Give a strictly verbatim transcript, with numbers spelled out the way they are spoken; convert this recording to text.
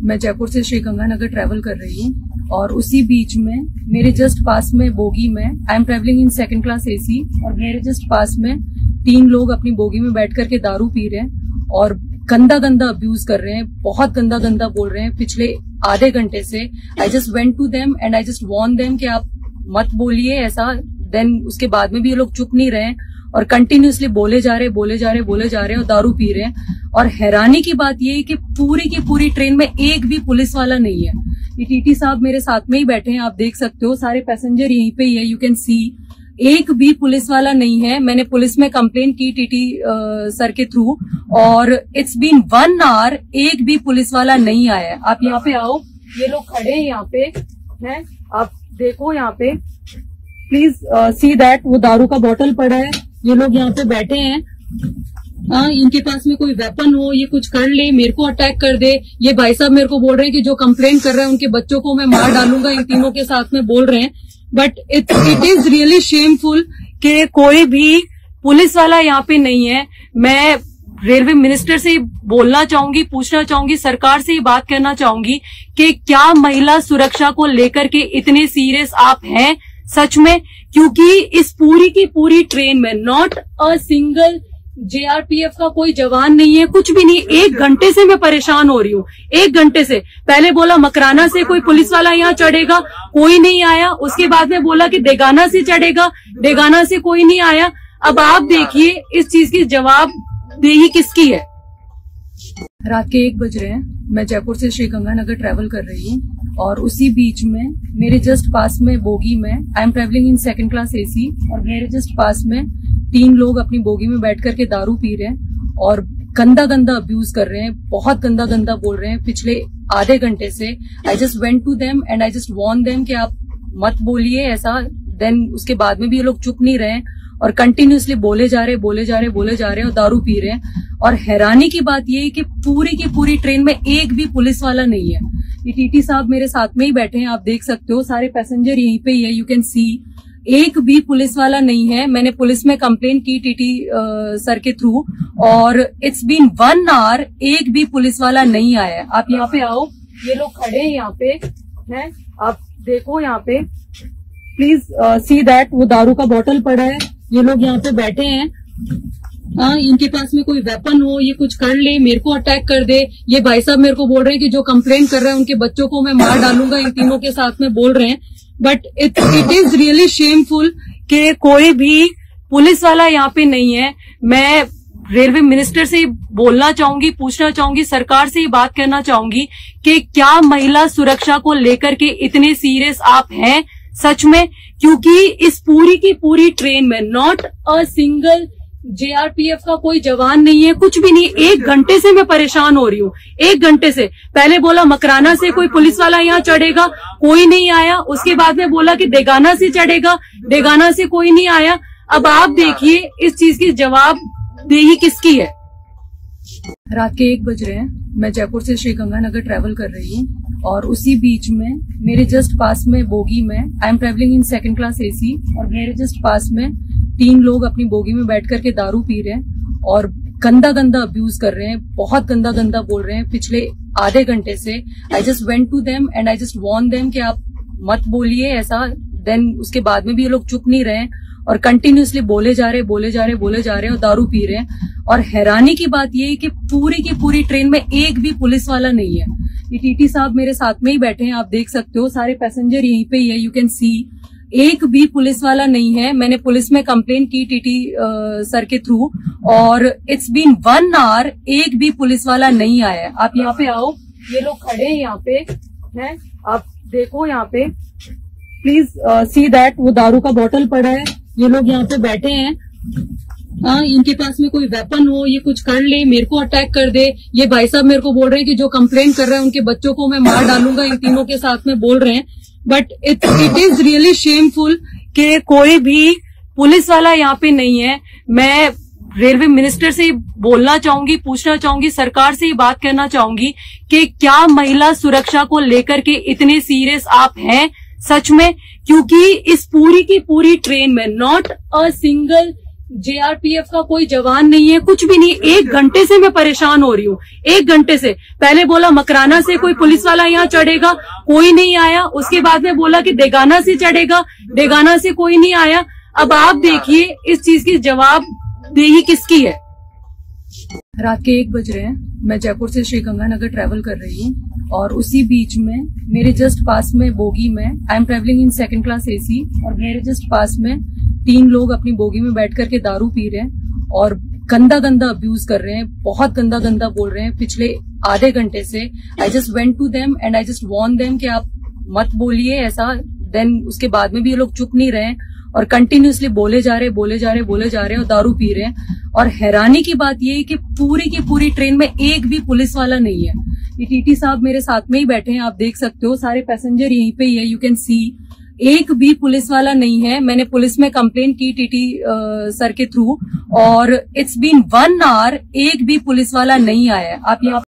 मैं जयपुर से श्री गंगानगर ट्रैवल कर रही हूँ और उसी बीच में मेरे जस्ट पास में बोगी में I am travelling in second class AC और मेरे जस्ट पास में तीन लोग अपनी बोगी में बैठ करके दारू पी रहे हैं और गंदा गंदा अब्यूज कर रहे हैं, बहुत गंदा गंदा बोल रहे हैं पिछले आधे घंटे से। I just went to them and I just warned them कि आप मत बोलिए ऐसा। देन उसके बाद में भी ये लोग चुप नहीं रहे और कंटिन्यूसली बोले जा रहे बोले जा रहे बोले जा रहे और दारू पी रहे हैं। और हैरानी की बात ये है कि पूरी की पूरी ट्रेन में एक भी पुलिस वाला नहीं है। ये टीटी साहब मेरे साथ में ही बैठे हैं, आप देख सकते हो, सारे पैसेंजर यहीं पे ही है, यू कैन सी। एक भी पुलिस वाला नहीं है। मैंने पुलिस में कंप्लेन की टीटी सर के थ्रू और इट्स बीन वन आवर, एक भी पुलिस वाला नहीं आया। आप यहाँ पे आओ, ये लोग खड़े हैं यहाँ पे हैं, आप देखो यहाँ पे, प्लीज सी दैट। वो दारू का बॉटल पड़ा है, ये लोग यहाँ पे बैठे हैं। हाँ, इनके पास में कोई वेपन हो, ये कुछ कर ले, मेरे को अटैक कर दे। ये भाई साहब मेरे को बोल रहे हैं कि जो कंप्लेन कर रहे हैं उनके बच्चों को मैं मार डालूंगा, इन तीनों के साथ में बोल रहे हैं। But it it is really shameful कि कोई भी पुलिस वाला यहाँ पे नहीं है। मैं रेलवे मिनिस्टर से बोलना चाहूंगी, पूछना चाहूंगी, सरकार से ये बात करना चाहूंगी कि क्या महिला सुरक्षा को लेकर के इतने सीरियस आप हैं सच में? क्योंकि इस पूरी की पूरी ट्रेन में नॉट अ सिंगल जेआरपीएफ का कोई जवान नहीं है, कुछ भी नहीं। एक घंटे से मैं परेशान हो रही हूँ, एक घंटे से। पहले बोला मकराना से कोई पुलिस वाला यहाँ चढ़ेगा, कोई नहीं आया। उसके बाद में बोला कि देगाना से चढ़ेगा, देगाना से कोई नहीं आया। अब आप देखिए इस चीज की जवाबदेही किसकी है? रात के एक बज रहे हैं, मैं जयपुर से श्री गंगानगर ट्रैवल कर रही हूँ और उसी बीच में मेरे जस्ट पास में बोगी में I am travelling in second class AC और मेरे जस्ट पास में तीन लोग अपनी बोगी में बैठ करके दारू पी रहे हैं और गंदा गंदा अब्यूज कर रहे हैं, बहुत गंदा गंदा बोल रहे हैं पिछले आधे घंटे से। I just went to them and I just warned them कि आप मत बोलिए ऐसा। देन उसके बाद में भी ये लोग चुप नहीं रहे और कंटिन्यूसली बोले जा रहे बोले जा रहे बोले जा रहे और दारू पी रहे हैं। और हैरानी की बात ये है कि पूरी की पूरी ट्रेन में एक भी पुलिस वाला नहीं है। ये टीटी साहब मेरे साथ में ही बैठे हैं, आप देख सकते हो, सारे पैसेंजर यहीं पे ही है, यू कैन सी। एक भी पुलिस वाला नहीं है। मैंने पुलिस में कंप्लेन की टीटी सर के थ्रू और इट्स बीन वन आवर, एक भी पुलिस वाला नहीं आया। आप यहाँ पे आओ, ये लोग खड़े हैं यहाँ पे हैं, आप देखो यहाँ पे, प्लीज सी दैट। वो दारू का बॉटल पड़ा है, ये लोग यहाँ पे बैठे हैं। हाँ, इनके पास में कोई वेपन हो, ये कुछ कर ले, मेरे को अटैक कर दे। ये भाई साहब मेरे को बोल रहे हैं कि जो कंप्लेन कर रहे हैं उनके बच्चों को मैं मार डालूंगा, इन तीनों के साथ में बोल रहे हैं। But it it is really shameful कि कोई भी पुलिस वाला यहाँ पे नहीं है। मैं रेलवे मिनिस्टर से बोलना चाहूंगी, पूछना चाहूंगी, सरकार से ये बात करना चाहूंगी कि क्या महिला सुरक्षा को लेकर के इतने सीरियस आप हैं सच में? क्योंकि इस पूरी की पूरी ट्रेन में नॉट अ सिंगल जेआरपीएफ का कोई जवान नहीं है, कुछ भी नहीं। एक घंटे से मैं परेशान हो रही हूँ, एक घंटे से। पहले बोला मकराना से कोई पुलिस वाला यहाँ चढ़ेगा, कोई नहीं आया। उसके बाद में बोला कि देगाना से चढ़ेगा, देगाना से कोई नहीं आया। अब आप देखिए इस चीज की जवाबदेही किसकी है? रात के एक बज रहे हैं, मैं जयपुर से श्री गंगानगर ट्रैवल कर रही हूँ और उसी बीच में मेरे जस्ट पास में बोगी में I am travelling in second class AC और मेरे जस्ट पास में तीन लोग अपनी बोगी में बैठ करके दारू पी रहे हैं और गंदा गंदा अब्यूज कर रहे हैं, बहुत गंदा गंदा बोल रहे हैं पिछले आधे घंटे से। I just went to them and I just warned them कि आप मत बोलिए ऐसा। देन उसके बाद में भी ये लोग चुप नहीं रहे और कंटिन्यूसली बोले जा रहे बोले जा रहे बोले जा रहे और दारू पी रहे हैं। और हैरानी की बात ये है कि पूरी की पूरी ट्रेन में एक भी पुलिस वाला नहीं है। ये टीटी साहब मेरे साथ में ही बैठे हैं, आप देख सकते हो, सारे पैसेंजर यहीं पे ही है, यू कैन सी। एक भी पुलिस वाला नहीं है। मैंने पुलिस में कंप्लेन की टीटी सर के थ्रू और इट्स बीन वन आवर, एक भी पुलिस वाला नहीं आया। आप यहाँ पे आओ, ये लोग खड़े हैं यहाँ पे हैं, आप देखो यहाँ पे, प्लीज सी दैट। वो दारू का बॉटल पड़ा है, ये लोग यहाँ पे बैठे हैं। हाँ, इनके पास में कोई वेपन हो, ये कुछ कर ले, मेरे को अटैक कर दे। ये भाई साहब मेरे को बोल रहे हैं कि जो कंप्लेन कर रहे हैं उनके बच्चों को मैं मार डालूंगा, इन तीनों के साथ में बोल रहे हैं। But it it is really shameful कि कोई भी पुलिस वाला यहाँ पे नहीं है। मैं रेलवे मिनिस्टर से बोलना चाहूंगी, पूछना चाहूंगी, सरकार से ये बात करना चाहूंगी कि क्या महिला सुरक्षा को लेकर के इतने सीरियस आप हैं सच में? क्योंकि इस पूरी की पूरी ट्रेन में नॉट अ सिंगल जेआरपीएफ का कोई जवान नहीं है, कुछ भी नहीं। एक घंटे से मैं परेशान हो रही हूँ, एक घंटे से। पहले बोला मकराना से कोई पुलिस वाला यहाँ चढ़ेगा, कोई नहीं आया। उसके बाद में बोला कि देगाना से चढ़ेगा, देगाना से कोई नहीं आया। अब आप देखिए इस चीज की जवाबदेही किसकी है। रात के एक बज रहे हैं, मैं जयपुर से श्रीगंगानगर ट्रेवल कर रही हूँ और उसी बीच में मेरे जस्ट पास में बोगी में, I am travelling in second class AC, और मेरे जस्ट पास में तीन लोग अपनी बोगी में बैठ करके दारू पी रहे हैं और गंदा गंदा अब्यूज कर रहे हैं, बहुत गंदा गंदा बोल रहे हैं पिछले आधे घंटे से। I just went to them and I just warned them कि आप मत बोलिए ऐसा। देन उसके बाद में भी ये लोग चुप नहीं रहे और कंटिन्यूसली बोले जा रहे बोले जा रहे बोले जा रहे और दारू पी रहे हैं। और हैरानी की बात ये है कि पूरी की पूरी ट्रेन में एक भी पुलिस वाला नहीं है। ये टीटी साहब मेरे साथ में ही बैठे हैं, आप देख सकते हो, सारे पैसेंजर यहीं पे ही है, यू कैन सी। एक भी पुलिस वाला नहीं है। मैंने पुलिस में कंप्लेन की टीटी सर के थ्रू और इट्स बीन वन आवर, एक भी पुलिस वाला नहीं आया है। आप यहाँ